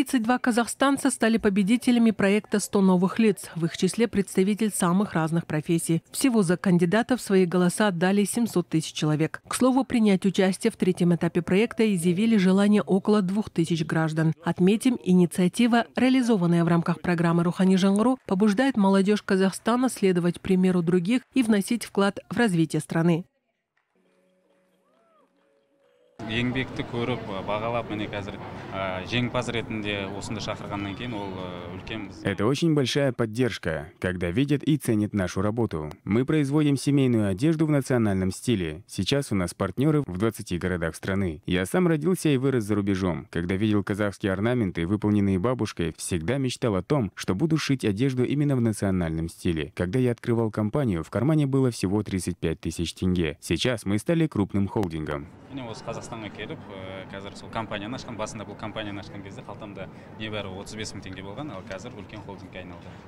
32 казахстанца стали победителями проекта «100 новых лиц», в их числе представитель самых разных профессий. Всего за кандидатов свои голоса отдали 700 тысяч человек. К слову, принять участие в третьем этапе проекта изъявили желание около 2000 граждан. Отметим, инициатива, реализованная в рамках программы «Рухани жаңғыру», побуждает молодежь Казахстана следовать примеру других и вносить вклад в развитие страны. Еңбекті көріп, бағалап, міне қазір жеңімпаз ретінде осында шақырғаннан кейін ол үлкен. Это очень большая поддержка, когда видят и ценят нашу работу. Мы производим семейную одежду в национальном стиле. Сейчас у нас партнеры в 20 городах страны. Я сам родился и вырос за рубежом. Когда видел казахские орнаменты, выполненные бабушкой, всегда мечтал о том, что буду шить одежду именно в национальном стиле. Когда я открывал компанию, в кармане было всего 35 тысяч тенге. Сейчас мы стали крупным холдингом. Қазақстанға келіп, қазір сол компанияны ашқан, басында бұл компанияны ашқан кезде қалтамда небәрі 35 мың теңге болған, ал қазір үлкен холдингке айналды.